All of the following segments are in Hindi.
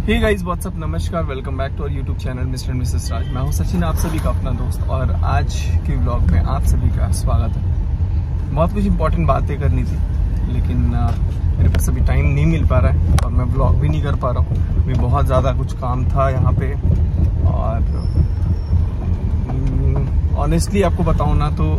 हे गाइस व्हाट्सअप, नमस्कार, welcome back to our YouTube channel mister and missus Raj. मैं हूं सचिन, आप सभी का अपना दोस्त, और आज के व्लॉग में आप सभी का स्वागत है। बहुत कुछ इंपॉर्टेंट बातें करनी थी, लेकिन मेरे पास अभी टाइम नहीं मिल पा रहा है और मैं व्लॉग भी नहीं कर पा रहा हूँ। अभी बहुत ज़्यादा कुछ काम था यहाँ पे, और ऑनेस्टली आपको बताऊँ ना तो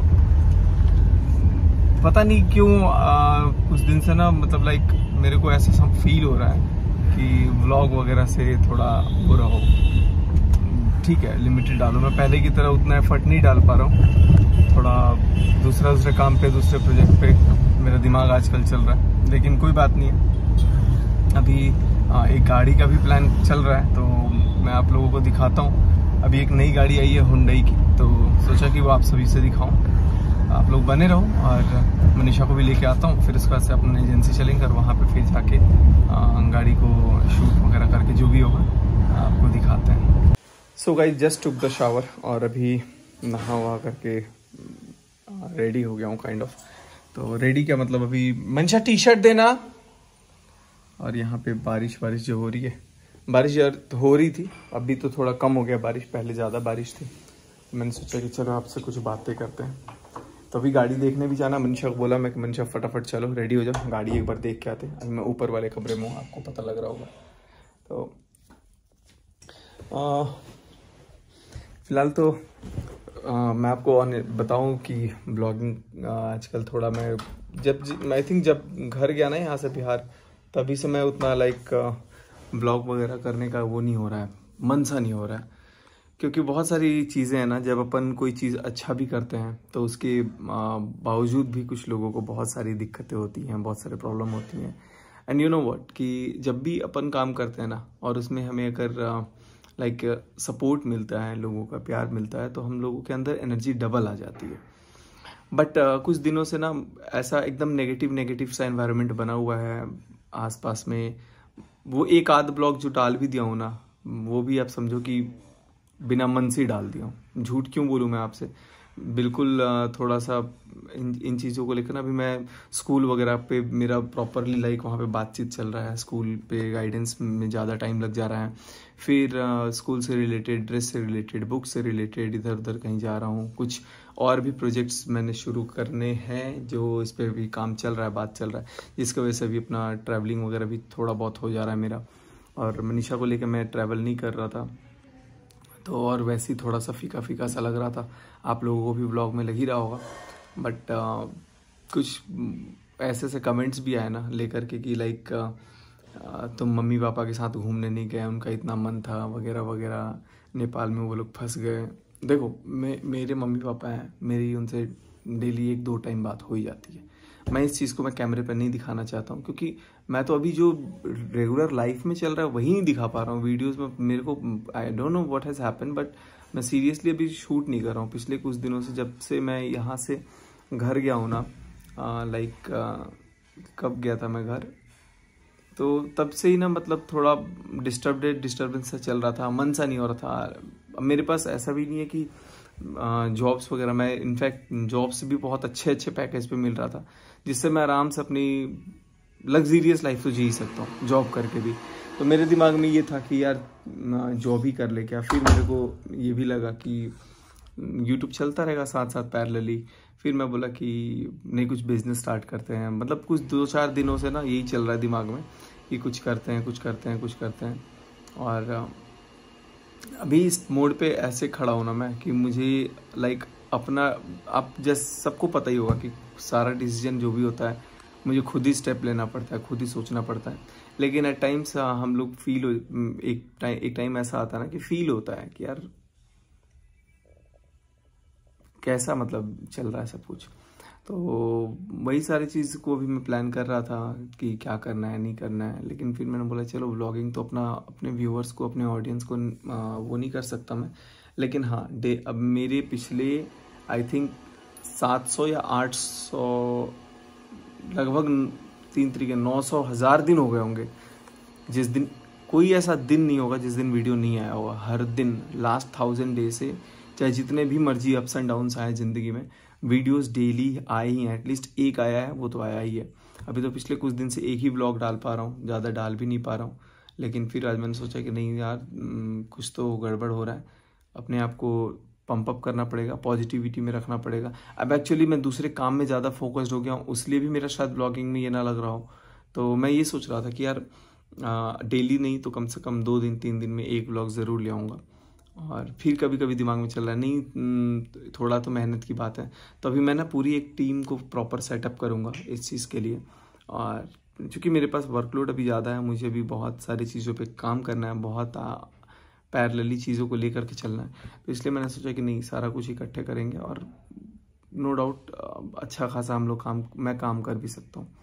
पता नहीं क्यों कुछ दिन से ना मतलब लाइक मेरे को ऐसा फील हो रहा है कि व्लॉग वगैरह से थोड़ा बुरा हो। ठीक है, लिमिटेड डालो, मैं पहले की तरह उतना एफर्ट नहीं डाल पा रहा हूँ। थोड़ा दूसरे काम पे, दूसरे प्रोजेक्ट पे मेरा दिमाग आजकल चल रहा है, लेकिन कोई बात नहीं है। अभी एक गाड़ी का भी प्लान चल रहा है, तो मैं आप लोगों को दिखाता हूँ। अभी एक नई गाड़ी आई है हुंडई की, तो सोचा कि वो आप सभी से दिखाऊँ। आप लोग बने रहो, और मनीषा को भी लेके आता हूँ। फिर उसके बाद से अपने एजेंसी चलेंगे और वहाँ पे फिर जाके गाड़ी को शूट वगैरह करके जो भी होगा आपको दिखाते हैं। So guys, just took the shower और अभी नहा वहा करके रेडी हो गया हूँ काइंड ऑफ। तो रेडी क्या मतलब, अभी मनीषा टी शर्ट देना। और यहाँ पे बारिश जो हो रही है, बारिश यार हो रही थी, अभी तो थोड़ा कम हो गया बारिश, पहले ज़्यादा बारिश थी। मैंने सोचा कि चलो आपसे कुछ बातें करते हैं। तो अभी गाड़ी देखने भी जाना, मनीषा को बोला मैं कि मनीषा फटाफट चलो रेडी हो जाओ, गाड़ी एक बार देख के आते हैं। अभी मैं ऊपर वाले कमरे में हूँ, आपको पता लग रहा होगा। तो फिलहाल तो मैं आपको बताऊं कि ब्लॉगिंग आजकल थोड़ा मैं जब घर गया ना यहाँ से बिहार, तभी से मैं उतना लाइक ब्लॉग वगैरह करने का वो नहीं हो रहा है, मन सा नहीं हो रहा है। क्योंकि बहुत सारी चीज़ें हैं ना, जब अपन कोई चीज़ अच्छा भी करते हैं तो उसके बावजूद भी कुछ लोगों को बहुत सारी दिक्कतें होती हैं, बहुत सारे प्रॉब्लम होती हैं। एंड यू नो व्हाट, कि जब भी अपन काम करते हैं ना और उसमें हमें अगर लाइक सपोर्ट मिलता है, लोगों का प्यार मिलता है, तो हम लोगों के अंदर एनर्जी डबल आ जाती है। बट कुछ दिनों से ना ऐसा एकदम नेगेटिव सा एनवायरनमेंट बना हुआ है आसपास में। वो एक आध ब्लॉग जो डाल भी दिया हूँ ना, वो भी आप समझो कि बिना मन से डाल दिया हूँ। झूठ क्यों बोलूँ मैं आपसे, बिल्कुल थोड़ा सा इन चीज़ों को लेकर ना, अभी मैं स्कूल वगैरह पे मेरा प्रॉपरली लाइक वहाँ पे बातचीत चल रहा है। स्कूल पे गाइडेंस में ज़्यादा टाइम लग जा रहा है। फिर स्कूल से रिलेटेड, ड्रेस से रिलेटेड, बुक से रिलेटेड इधर उधर कहीं जा रहा हूँ। कुछ और भी प्रोजेक्ट्स मैंने शुरू करने हैं, जो इस पर भी काम चल रहा है, बात चल रहा है, जिसकी वजह से भी अपना ट्रैवलिंग वगैरह भी थोड़ा बहुत हो जा रहा है मेरा। और मनीषा को लेकर मैं ट्रैवल नहीं कर रहा था, तो और वैसे ही थोड़ा सा फीका सा लग रहा था। आप लोगों को भी व्लॉग में लग ही रहा होगा। बट कुछ ऐसे कमेंट्स भी आए ना लेकर के कि लाइक तुम मम्मी पापा के साथ घूमने नहीं गए, उनका इतना मन था वगैरह वगैरह, नेपाल में वो लोग फंस गए। देखो, मेरे मम्मी पापा हैं, मेरी उनसे डेली 1-2 टाइम बात हो ही जाती है। मैं इस चीज़ को मैं कैमरे पर नहीं दिखाना चाहता हूँ, क्योंकि मैं तो अभी जो रेगुलर लाइफ में चल रहा है वही नहीं दिखा पा रहा हूँ वीडियोस में। मेरे को I don't know what has happen, but मैं सीरियसली अभी शूट नहीं कर रहा हूँ पिछले कुछ दिनों से। जब से मैं यहाँ से घर गया हूँ ना, लाइक कब गया था मैं घर, तो तब से ही ना मतलब थोड़ा डिस्टर्बेंस सा चल रहा था, मन सा नहीं हो रहा था। मेरे पास ऐसा भी नहीं है कि जॉब्स वगैरह, मैं इनफैक्ट जॉब से भी बहुत अच्छे पैकेज पे मिल रहा था, जिससे मैं आराम से अपनी लग्जीरियस लाइफ तो जी सकता हूँ जॉब करके भी। तो मेरे दिमाग में ये था कि यार जॉब ही कर ले क्या। फिर मेरे को ये भी लगा कि यूट्यूब चलता रहेगा साथ पैरेलली। फिर मैं बोला कि नहीं, कुछ बिजनेस स्टार्ट करते हैं। मतलब कुछ 2-4 दिनों से ना यही चल रहा है दिमाग में कि कुछ करते हैं। और अभी इस मोड पे ऐसे खड़ा हूं ना मैं कि मुझे लाइक अपना, आप जैसे सबको पता ही होगा कि सारा डिसीजन जो भी होता है मुझे खुद ही स्टेप लेना पड़ता है, खुद ही सोचना पड़ता है। लेकिन एट टाइम्स हम लोग एक टाइम ऐसा आता है ना कि फील होता है कि यार कैसा मतलब चल रहा है सब कुछ। तो वही सारी चीज़ को भी मैं प्लान कर रहा था कि क्या करना है, नहीं करना है। लेकिन फिर मैंने बोला चलो व्लॉगिंग तो अपने व्यूअर्स को, अपने ऑडियंस को वो नहीं कर सकता मैं। लेकिन हाँ, अब मेरे पिछले आई थिंक 700 या 800, लगभग 3 तरीके 900,000 दिन हो गए होंगे, जिस दिन कोई ऐसा दिन नहीं होगा जिस दिन वीडियो नहीं आया होगा। हर दिन लास्ट 1000 डे से, चाहे जितने भी मर्जी अप्स एंड डाउन्स आए ज़िंदगी में, वीडियोस डेली आए ही हैं। एटलीस्ट एक आया है, वो तो आया ही है। अभी तो पिछले कुछ दिन से एक ही व्लॉग डाल पा रहा हूँ, ज़्यादा डाल भी नहीं पा रहा हूँ। लेकिन फिर आज मैंने सोचा कि नहीं यार, कुछ तो गड़बड़ हो रहा है, अपने आप को पंप अप करना पड़ेगा, पॉजिटिविटी में रखना पड़ेगा। अब एक्चुअली मैं दूसरे काम में ज़्यादा फोकस्ड हो गया हूँ, उसलिए भी मेरा शायद ब्लॉगिंग में ये ना लग रहा हो। तो मैं ये सोच रहा था कि यार डेली नहीं तो कम से कम 2 दिन 3 दिन में एक ब्लॉग ज़रूर ले आऊँगा। और फिर कभी कभी दिमाग में चल रहा है नहीं, थोड़ा तो मेहनत की बात है, तो अभी मैं ना पूरी एक टीम को प्रॉपर सेटअप करूँगा इस चीज़ के लिए। और क्योंकि मेरे पास वर्कलोड अभी ज़्यादा है, मुझे अभी बहुत सारी चीज़ों पे काम करना है, बहुत पैरेलली चीज़ों को लेकर के चलना है, तो इसलिए मैंने सोचा कि नहीं, सारा कुछ इकट्ठे करेंगे और नो डाउट अच्छा खासा हम लोग मैं काम कर भी सकता हूँ।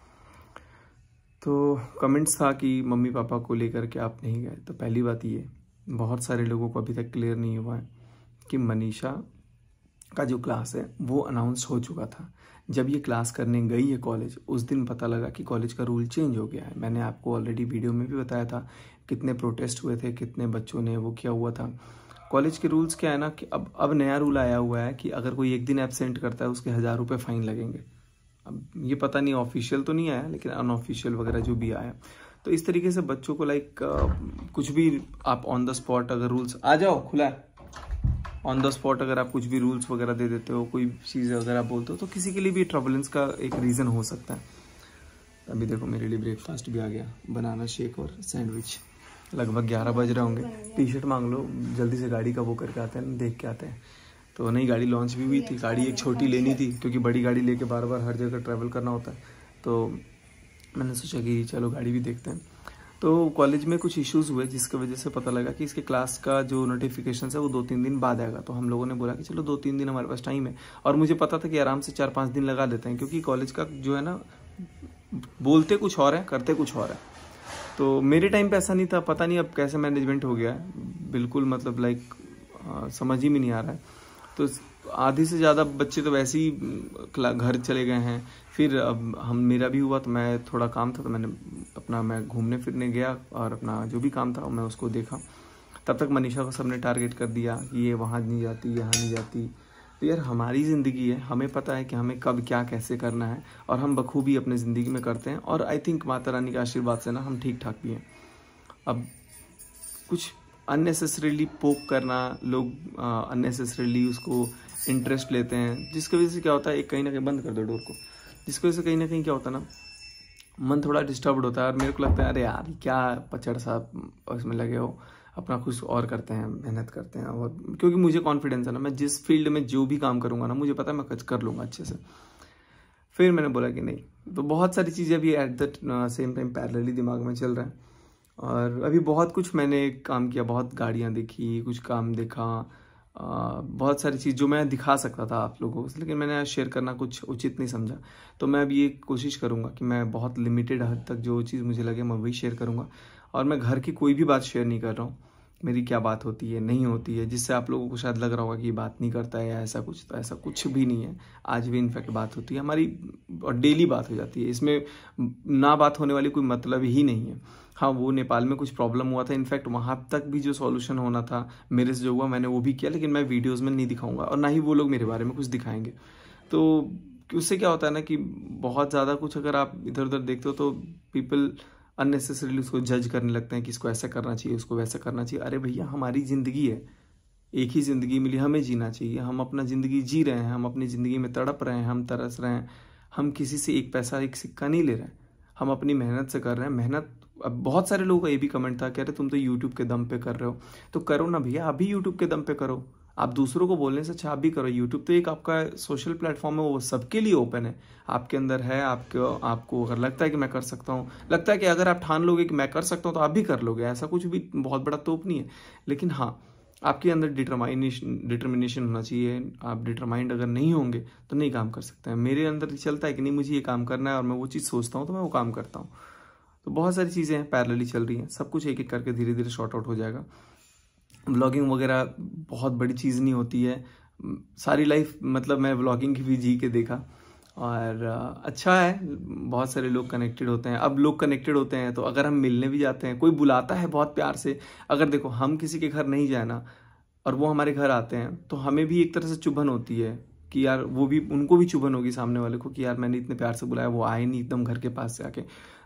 तो कमेंट्स था कि मम्मी पापा को लेकर के आप नहीं गए, तो पहली बात ये, बहुत सारे लोगों को अभी तक क्लियर नहीं हुआ है कि मनीषा का जो क्लास है वो अनाउंस हो चुका था। जब ये क्लास करने गई है कॉलेज, उस दिन पता लगा कि कॉलेज का रूल चेंज हो गया है। मैंने आपको ऑलरेडी वीडियो में भी बताया था कितने प्रोटेस्ट हुए थे, कितने बच्चों ने वो किया हुआ था। कॉलेज के रूल्स क्या है ना कि अब नया रूल आया हुआ है कि अगर कोई एक दिन एब्सेंट करता है उसके 1000 रुपये फाइन लगेंगे। अब ये पता नहीं ऑफिशियल तो नहीं आया, लेकिन अनऑफिशियल वगैरह जो भी आया, तो इस तरीके से बच्चों को कुछ भी आप ऑन द स्पॉट अगर रूल्स, आ जाओ खुला है, ऑन द स्पॉट अगर आप कुछ भी रूल्स वगैरह दे देते हो, कोई चीज़ अगर आप बोलते हो, तो किसी के लिए भी ट्रबलेंस का एक रीज़न हो सकता है। अभी देखो मेरे लिए ब्रेकफास्ट भी आ गया, बनाना शेक और सैंडविच। लगभग 11 बज रहे होंगे। टी शर्ट मांग लो, जल्दी से गाड़ी का वो करके आते हैं, देख के आते हैं। तो नई गाड़ी लॉन्च भी हुई थी, गाड़ी एक छोटी लेनी थी क्योंकि बड़ी गाड़ी लेके बार बार हर जगह ट्रैवल करना होता है, तो मैंने सोचा कि चलो गाड़ी भी देखते हैं। तो कॉलेज में कुछ इश्यूज़ हुए जिसकी वजह से पता लगा कि इसके क्लास का जो नोटिफिकेशन है वो 2-3 दिन बाद आएगा। तो हम लोगों ने बोला कि चलो 2-3 दिन हमारे पास टाइम है, और मुझे पता था कि आराम से 4-5 दिन लगा देते हैं, क्योंकि कॉलेज का जो है ना, बोलते कुछ और है करते कुछ और है। तो मेरे टाइम पे ऐसा नहीं था, पता नहीं अब कैसे मैनेजमेंट हो गया है, बिल्कुल मतलब समझ ही में नहीं आ रहा है। तो आधी से ज़्यादा बच्चे तो वैसे ही घर चले गए हैं। फिर अब मेरा भी हुआ, तो मैं थोड़ा काम था तो मैं घूमने फिरने गया और अपना जो भी काम था मैं उसको देखा। तब तक मनीषा को सबने टारगेट कर दिया कि ये वहाँ नहीं जाती, यहाँ नहीं जाती। तो यार हमारी ज़िंदगी है, हमें पता है कि हमें कब क्या कैसे करना है, और हम बखूबी अपनी ज़िंदगी में करते हैं। और आई थिंक माता रानी के आशीर्वाद से ना हम ठीक ठाक भी हैं। अब कुछ अननेसेसरीली पोक करना, लोग अननेसेसरीली उसको इंटरेस्ट लेते हैं, जिसकी वजह से क्या होता है, एक कहीं ना कहीं, बंद कर दो डोर को, जिसकी वजह से कहीं ना कहीं क्या होता है ना, मन थोड़ा डिस्टर्ब होता है। और मेरे को लगता है अरे यार क्या पचड़ सा इसमें लगे हो, अपना कुछ और करते हैं, मेहनत करते हैं। और क्योंकि मुझे कॉन्फिडेंस है ना, मैं जिस फील्ड में जो भी काम करूँगा ना, मुझे पता है मैं कर लूँगा अच्छे से। फिर मैंने बोला कि नहीं, तो बहुत सारी चीज़ें अभी at the same time parallelly दिमाग में चल रहा है। और अभी बहुत कुछ मैंने काम किया, बहुत गाड़ियाँ देखी, कुछ काम देखा, बहुत सारी चीज़ जो मैं दिखा सकता था आप लोगों को, लेकिन मैंने शेयर करना कुछ उचित नहीं समझा। तो मैं अब ये कोशिश करूँगा कि मैं बहुत लिमिटेड हद तक जो चीज़ मुझे लगे मैं वही शेयर करूँगा। और मैं घर की कोई भी बात शेयर नहीं कर रहा हूँ, मेरी क्या बात होती है नहीं होती है, जिससे आप लोगों को शायद लग रहा होगा कि ये बात नहीं करता है या ऐसा कुछ। तो ऐसा कुछ भी नहीं है, आज भी इनफैक्ट बात होती है हमारी, और डेली बात हो जाती है। इसमें ना बात होने वाली कोई मतलब ही नहीं है। हाँ, वो नेपाल में कुछ प्रॉब्लम हुआ था, इनफैक्ट वहाँ तक भी जो सॉल्यूशन होना था मेरे से जो हुआ मैंने वो भी किया, लेकिन मैं वीडियोज़ में नहीं दिखाऊंगा, और ना ही वो लोग मेरे बारे में कुछ दिखाएंगे। तो उससे क्या होता है ना कि बहुत ज़्यादा कुछ अगर आप इधर उधर देखते हो तो पीपल अननेसेसरीली उसको जज करने लगते हैं कि इसको ऐसा करना चाहिए, उसको वैसा करना चाहिए। अरे भैया, हमारी ज़िंदगी है, एक ही ज़िंदगी मिली, हमें जीना चाहिए। हम अपना ज़िंदगी जी रहे हैं, हम अपनी ज़िंदगी में तड़प रहे हैं, हम तरस रहे हैं, हम किसी से एक पैसा एक सिक्का नहीं ले रहे हैं, हम अपनी मेहनत से कर रहे हैं। मेहनत, अब बहुत सारे लोगों का ये भी कमेंट था, कह रहे तुम तो यूट्यूब के दम पे कर रहे हो, तो करो ना भैया, आप भी यूट्यूब के दम पे करो। आप दूसरों को बोलने से अच्छा आप भी करो। यूट्यूब तो एक आपका सोशल प्लेटफॉर्म है, वो सबके लिए ओपन है। आपके अंदर है, आपको अगर लगता है कि मैं कर सकता हूँ, लगता है कि अगर आप ठान लोगे कि मैं कर सकता हूँ तो आप भी कर लोगे, ऐसा कुछ भी बहुत बड़ा तोप नहीं है। लेकिन हाँ, आपके अंदर डिटर्मिनेशन होना चाहिए। आप डिटरमाइंड अगर नहीं होंगे तो नहीं काम कर सकते हैं। मेरे अंदर चलता है कि नहीं, मुझे ये काम करना है और मैं वो चीज़ सोचता हूँ तो मैं वो काम करता हूँ। तो बहुत सारी चीज़ें हैं पैरेलली चल रही हैं, सब कुछ एक एक करके धीरे धीरे शॉर्ट आउट हो जाएगा। व्लॉगिंग वगैरह बहुत बड़ी चीज़ नहीं होती है, सारी लाइफ मतलब मैं व्लॉगिंग की भी जी के देखा, और अच्छा है, बहुत सारे लोग कनेक्टेड होते हैं। अब लोग कनेक्टेड होते हैं तो अगर हम मिलने भी जाते हैं, कोई बुलाता है बहुत प्यार से, अगर देखो हम किसी के घर नहीं जाए ना और वो हमारे घर आते हैं तो हमें भी एक तरह से चुभन होती है कि यार, वो भी, उनको भी चुभन होगी सामने वाले को कि यार मैंने इतने प्यार से बुलाया, वो आए नहीं एकदम घर के पास से आके।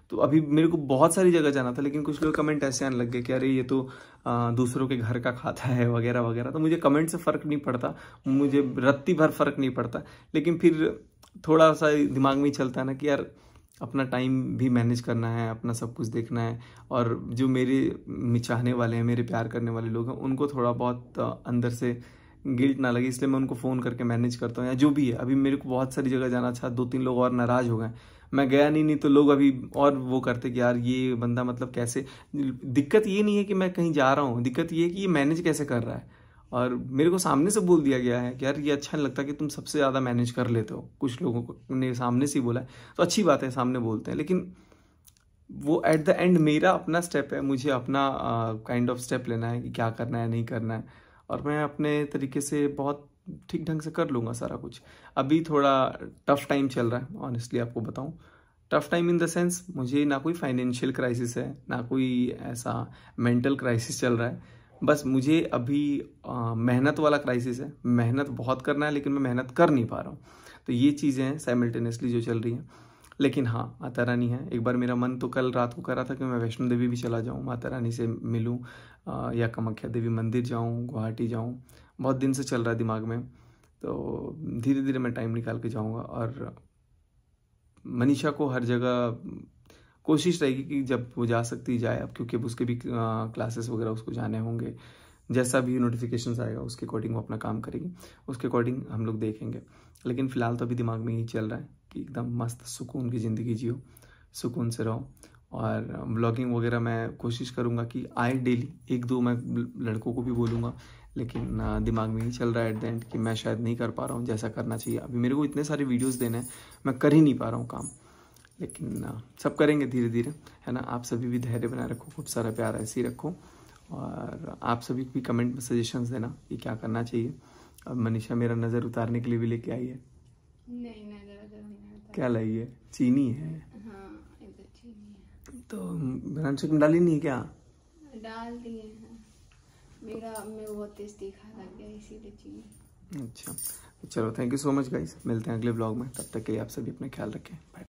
तो अभी मेरे को बहुत सारी जगह जाना था, लेकिन कुछ लोग कमेंट ऐसे आने लग गए कि अरे ये तो दूसरों के घर का खाता है वगैरह वगैरह। तो मुझे कमेंट से फ़र्क नहीं पड़ता, मुझे रत्ती भर फ़र्क नहीं पड़ता, लेकिन फिर थोड़ा सा दिमाग में ही चलता है ना कि यार अपना टाइम भी मैनेज करना है, अपना सब कुछ देखना है, और जो मेरे चाहने वाले हैं, मेरे प्यार करने वाले लोग हैं, उनको थोड़ा बहुत अंदर से गिल्ट ना लगे, इसलिए मैं उनको फ़ोन करके मैनेज करता हूँ। या जो भी है, अभी मेरे को बहुत सारी जगह जाना था, 2-3 लोग और नाराज़ हो गए, मैं गया नहीं तो लोग अभी और वो करते कि यार ये बंदा मतलब कैसे। दिक्कत ये नहीं है कि मैं कहीं जा रहा हूँ, दिक्कत ये है कि ये मैनेज कैसे कर रहा है। और मेरे को सामने से बोल दिया गया है कि यार ये अच्छा नहीं लगता कि तुम सबसे ज़्यादा मैनेज कर लेते हो, कुछ लोगों को ने सामने से ही बोला है। तो अच्छी बात है, सामने बोलते हैं, लेकिन वो एट द एंड मेरा अपना स्टेप है, मुझे अपना काइंड ऑफ स्टेप लेना है कि क्या करना है नहीं करना है, और मैं अपने तरीके से बहुत ठीक ढंग से कर लूँगा सारा कुछ। अभी थोड़ा टफ टाइम चल रहा है, ऑनेस्टली आपको बताऊँ, tough time in the sense, मुझे ना कोई फाइनेंशियल क्राइसिस है, ना कोई ऐसा मेंटल क्राइसिस चल रहा है, बस मुझे अभी मेहनत वाला क्राइसिस है। मेहनत बहुत करना है, लेकिन मैं मेहनत कर नहीं पा रहा हूँ। तो ये चीज़ें हैं साइमल्टेनियसली जो चल रही हैं। लेकिन हाँ, माता रानी है। एक बार मेरा मन तो कल रात को कर रहा था कि मैं वैष्णो देवी भी चला जाऊँ, माता रानी से मिलूँ, या कामाख्या देवी मंदिर जाऊँ, गुवाहाटी जाऊँ। बहुत दिन से चल रहा है दिमाग में, तो धीरे धीरे मैं टाइम निकाल के जाऊँगा। और मनीषा को हर जगह कोशिश रहेगी कि जब वो जा सकती जाए, अब क्योंकि अब उसके भी क्लासेस वगैरह उसको जाने होंगे। जैसा भी नोटिफिकेशंस आएगा उसके अकॉर्डिंग वो अपना काम करेगी, उसके अकॉर्डिंग हम लोग देखेंगे। लेकिन फ़िलहाल तो अभी दिमाग में यही चल रहा है कि एकदम मस्त सुकून की ज़िंदगी जियो, सुकून से रहो। और ब्लॉगिंग वगैरह मैं कोशिश करूँगा कि आए डेली, 1-2 मैं लड़कों को भी बोलूँगा, लेकिन दिमाग में ही चल रहा है एट द एंड कि मैं शायद नहीं कर पा रहा हूँ जैसा करना चाहिए। अभी मेरे को इतने सारे वीडियोज़ देने हैं, मैं कर ही नहीं पा रहा हूँ काम, लेकिन सब करेंगे धीरे धीरे, है ना। आप सभी भी धैर्य बनाए रखो, खूब सारा प्यार ऐसे ही रखो, और आप सभी भी कमेंट में सजेशंस देना कि क्या करना चाहिए। अब मनीषा मेरा नज़र उतारने के लिए भी लेके आई है। नहीं, नजर नहीं, क्या लाई है? चीनी है। हाँ, इधर चीनी है। तो बनाना चिकन डाली नहीं क्या? डाल दिए हैं, मेरे को बहुत तेज तीखा लग गया इसीलिए चीनी। अच्छा, चलो thank you so much guys, मिलते हैं अगले ब्लॉग में, तब तक के लिए आप सभी अपना ख्याल रखें, बाय।